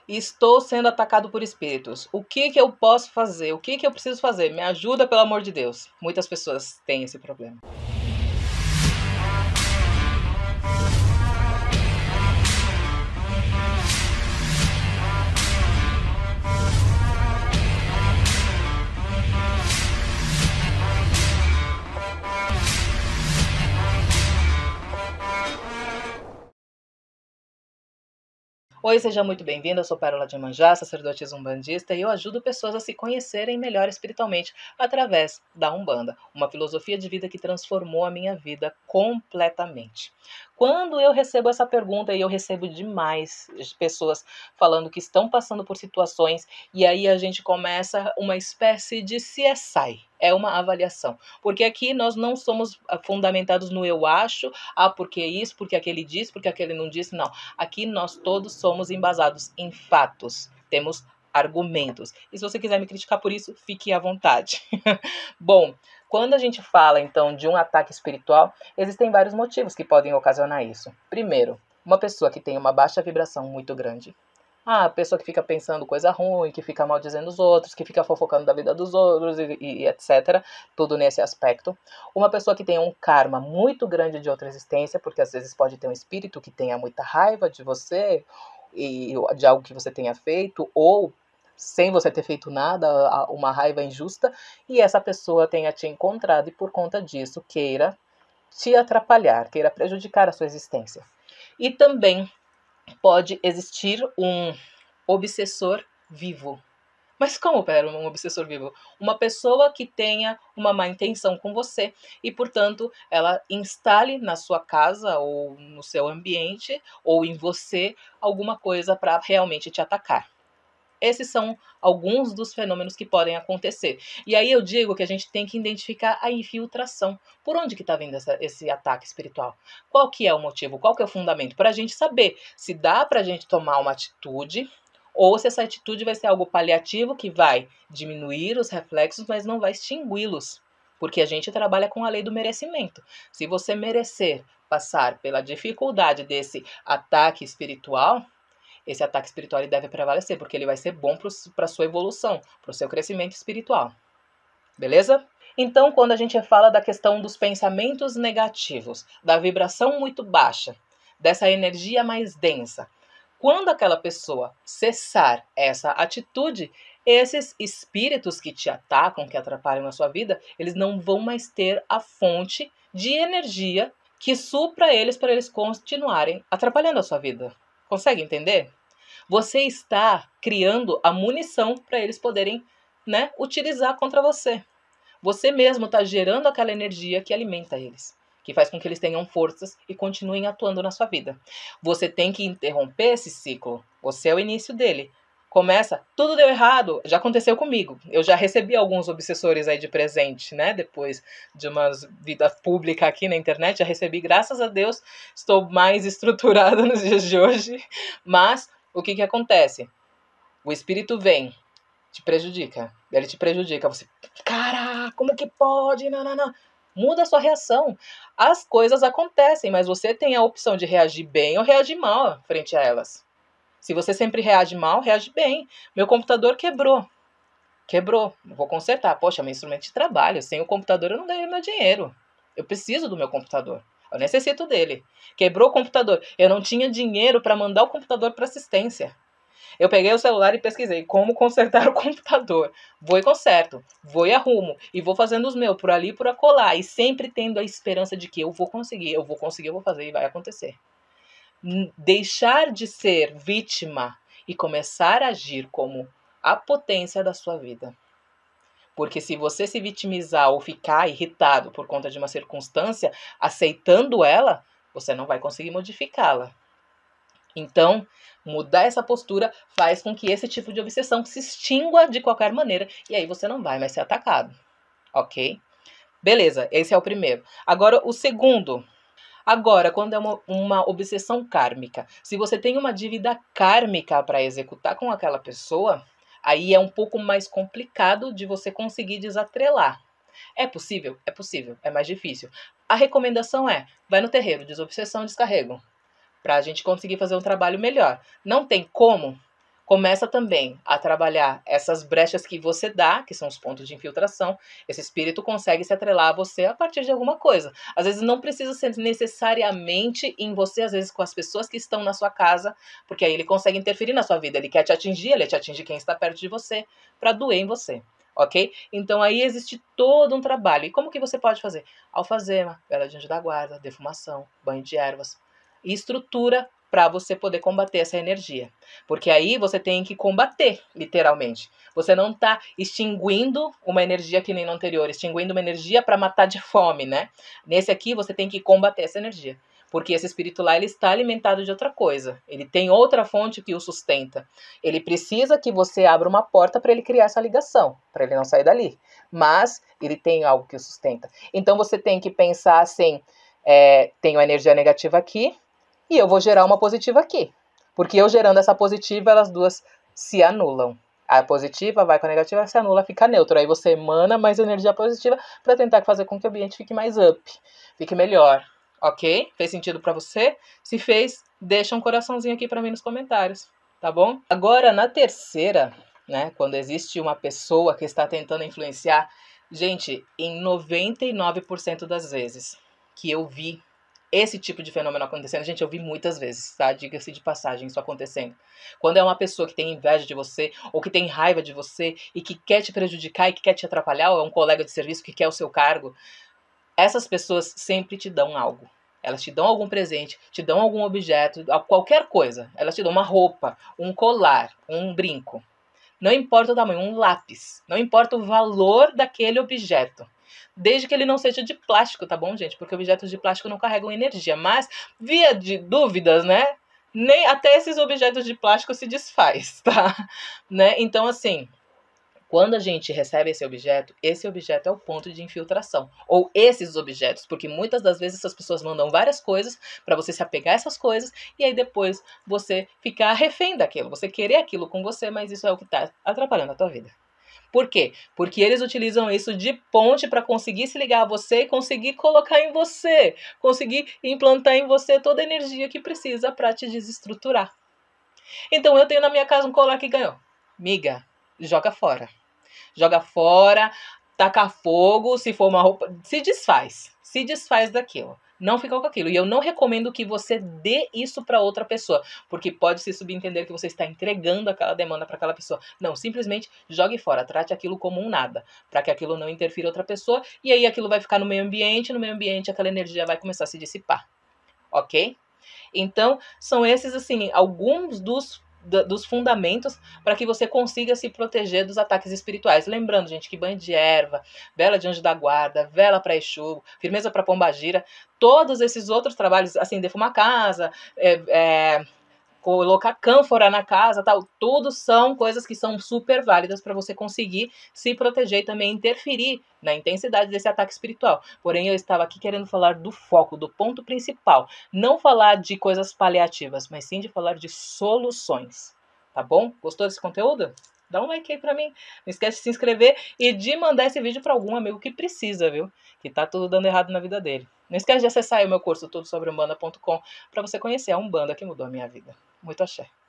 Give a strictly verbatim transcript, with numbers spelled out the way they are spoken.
Estou sendo atacado por espíritos. O que que eu posso fazer? O que que eu preciso fazer? Me ajuda, pelo amor de Deus. Muitas pessoas têm esse problema. Oi, seja muito bem-vindo, eu sou Pérola de Iemanjá, sacerdotisa umbandista, e eu ajudo pessoas a se conhecerem melhor espiritualmente através da Umbanda, uma filosofia de vida que transformou a minha vida completamente. Quando eu recebo essa pergunta, e eu recebo demais pessoas falando que estão passando por situações, e aí a gente começa uma espécie de C S I, é uma avaliação, porque aqui nós não somos fundamentados no eu acho, ah, porque isso, porque aquele disse, porque aquele não disse, não. Aqui nós todos somos embasados em fatos, temos argumentos. E se você quiser me criticar por isso, fique à vontade. Bom, quando a gente fala então de um ataque espiritual, existem vários motivos que podem ocasionar isso. Primeiro, uma pessoa que tem uma baixa vibração muito grande. Ah, a pessoa que fica pensando coisa ruim, que fica maldizendo os outros, que fica fofocando da vida dos outros e, e etcétera. Tudo nesse aspecto. Uma pessoa que tem um karma muito grande de outra existência, porque às vezes pode ter um espírito que tenha muita raiva de você e de algo que você tenha feito, ou sem você ter feito nada, uma raiva injusta, e essa pessoa tenha te encontrado e por conta disso queira te atrapalhar, queira prejudicar a sua existência. E também pode existir um obsessor vivo. Mas como, pera, um obsessor vivo? Uma pessoa que tenha uma má intenção com você e, portanto, ela instale na sua casa ou no seu ambiente ou em você alguma coisa para realmente te atacar. Esses são alguns dos fenômenos que podem acontecer. E aí eu digo que a gente tem que identificar a infiltração. Por onde que está vindo essa, esse ataque espiritual? Qual que é o motivo? Qual que é o fundamento? Para a gente saber se dá para a gente tomar uma atitude ou se essa atitude vai ser algo paliativo que vai diminuir os reflexos, mas não vai extingui-los. Porque a gente trabalha com a lei do merecimento. Se você merecer passar pela dificuldade desse ataque espiritual, esse ataque espiritual ele deve prevalecer, porque ele vai ser bom para a sua evolução, para o seu crescimento espiritual. Beleza? Então, quando a gente fala da questão dos pensamentos negativos, da vibração muito baixa, dessa energia mais densa, quando aquela pessoa cessar essa atitude, esses espíritos que te atacam, que atrapalham a sua vida, eles não vão mais ter a fonte de energia que supra eles para eles continuarem atrapalhando a sua vida. Consegue entender? Você está criando a munição para eles poderem, né, utilizar contra você. Você mesmo está gerando aquela energia que alimenta eles, que faz com que eles tenham forças e continuem atuando na sua vida. Você tem que interromper esse ciclo. Você é o início dele. Começa, tudo deu errado, já aconteceu comigo. Eu já recebi alguns obsessores aí de presente, né? Depois de uma vida pública aqui na internet, já recebi, graças a Deus, estou mais estruturada nos dias de hoje. Mas o que que acontece? O espírito vem, te prejudica. Ele te prejudica. Você, cara, como que pode? Não, não, não. Muda a sua reação. As coisas acontecem, mas você tem a opção de reagir bem ou reagir mal frente a elas. Se você sempre reage mal, reage bem. Meu computador quebrou. Quebrou. Vou consertar. Poxa, meu instrumento de trabalho. Sem o computador eu não ganho meu dinheiro. Eu preciso do meu computador. Eu necessito dele. Quebrou o computador. Eu não tinha dinheiro para mandar o computador para assistência. Eu peguei o celular e pesquisei como consertar o computador. Vou e conserto. Vou e arrumo. E vou fazendo os meus por ali e por acolá. E sempre tendo a esperança de que eu vou conseguir. Eu vou conseguir, eu vou fazer e vai acontecer. Deixar de ser vítima e começar a agir como a potência da sua vida. Porque se você se vitimizar ou ficar irritado por conta de uma circunstância, aceitando ela, você não vai conseguir modificá-la. Então, mudar essa postura faz com que esse tipo de obsessão se extingua de qualquer maneira e aí você não vai mais ser atacado. Ok? Beleza, esse é o primeiro. Agora, o segundo. Agora, quando é uma, uma obsessão kármica, se você tem uma dívida kármica para executar com aquela pessoa, aí é um pouco mais complicado de você conseguir desatrelar. É possível? É possível, é mais difícil. A recomendação é, vai no terreiro, desobsessão, descarrego, para a gente conseguir fazer um trabalho melhor. Não tem como? Começa também a trabalhar essas brechas que você dá, que são os pontos de infiltração. Esse espírito consegue se atrelar a você a partir de alguma coisa. Às vezes não precisa ser necessariamente em você, às vezes com as pessoas que estão na sua casa, porque aí ele consegue interferir na sua vida. Ele quer te atingir, ele quer atingir quem está perto de você, para doer em você. Ok? Então aí existe todo um trabalho. E como que você pode fazer? Alfazema, vela de anjo da guarda, defumação, banho de ervas. E estrutura para você poder combater essa energia. Porque aí você tem que combater, literalmente. Você não está extinguindo uma energia que nem no anterior, extinguindo uma energia para matar de fome, né? Nesse aqui você tem que combater essa energia. Porque esse espírito lá, ele está alimentado de outra coisa. Ele tem outra fonte que o sustenta. Ele precisa que você abra uma porta para ele criar essa ligação, para ele não sair dali. Mas ele tem algo que o sustenta. Então você tem que pensar assim, é, tenho a energia negativa aqui, e eu vou gerar uma positiva aqui. Porque eu gerando essa positiva, elas duas se anulam. A positiva vai com a negativa, se anula, fica neutro. Aí você emana mais energia positiva para tentar fazer com que o ambiente fique mais up, fique melhor. Ok? Fez sentido para você? Se fez, deixa um coraçãozinho aqui para mim nos comentários, tá bom? Agora, na terceira, né, quando existe uma pessoa que está tentando influenciar, gente, em noventa e nove por cento das vezes que eu vi esse tipo de fenômeno acontecendo, gente, eu vi muitas vezes, tá? Diga-se de passagem, isso acontecendo. Quando é uma pessoa que tem inveja de você, ou que tem raiva de você, e que quer te prejudicar e que quer te atrapalhar, ou é um colega de serviço que quer o seu cargo, essas pessoas sempre te dão algo. Elas te dão algum presente, te dão algum objeto, qualquer coisa. Elas te dão uma roupa, um colar, um brinco. Não importa o tamanho, um lápis. Não importa o valor daquele objeto. Desde que ele não seja de plástico, tá bom, gente? Porque objetos de plástico não carregam energia. Mas, via de dúvidas, né? Nem até esses objetos de plástico se desfaz, tá? Né? Então, assim, quando a gente recebe esse objeto, esse objeto é o ponto de infiltração. Ou esses objetos, porque muitas das vezes essas pessoas mandam várias coisas para você se apegar a essas coisas e aí depois você ficar refém daquilo. Você querer aquilo com você, mas isso é o que está atrapalhando a tua vida. Por quê? Porque eles utilizam isso de ponte para conseguir se ligar a você e conseguir colocar em você, conseguir implantar em você toda a energia que precisa para te desestruturar. Então eu tenho na minha casa um colar que ganhou. Miga, joga fora. Joga fora, taca fogo, se for uma roupa, se desfaz. Se desfaz daquilo. Não fica com aquilo. E eu não recomendo que você dê isso para outra pessoa, porque pode se subentender que você está entregando aquela demanda para aquela pessoa. Não, simplesmente jogue fora, trate aquilo como um nada, para que aquilo não interfira outra pessoa, e aí aquilo vai ficar no meio ambiente, no meio ambiente aquela energia vai começar a se dissipar. Ok? Então, são esses, assim, alguns dos dos fundamentos para que você consiga se proteger dos ataques espirituais. Lembrando, gente, que banho de erva, vela de anjo da guarda, vela para Exu, firmeza para pombagira, todos esses outros trabalhos, assim, defumar a casa, é, é, colocar cânfora na casa, tal, tudo são coisas que são super válidas para você conseguir se proteger e também interferir na intensidade desse ataque espiritual. Porém, eu estava aqui querendo falar do foco, do ponto principal. Não falar de coisas paliativas, mas sim de falar de soluções. Tá bom? Gostou desse conteúdo? Dá um like aí pra mim. Não esquece de se inscrever e de mandar esse vídeo para algum amigo que precisa, viu? Que tá tudo dando errado na vida dele. Não esquece de acessar aí o meu curso tudo sobre umbanda ponto com para você conhecer a Umbanda que mudou a minha vida. Muito axé.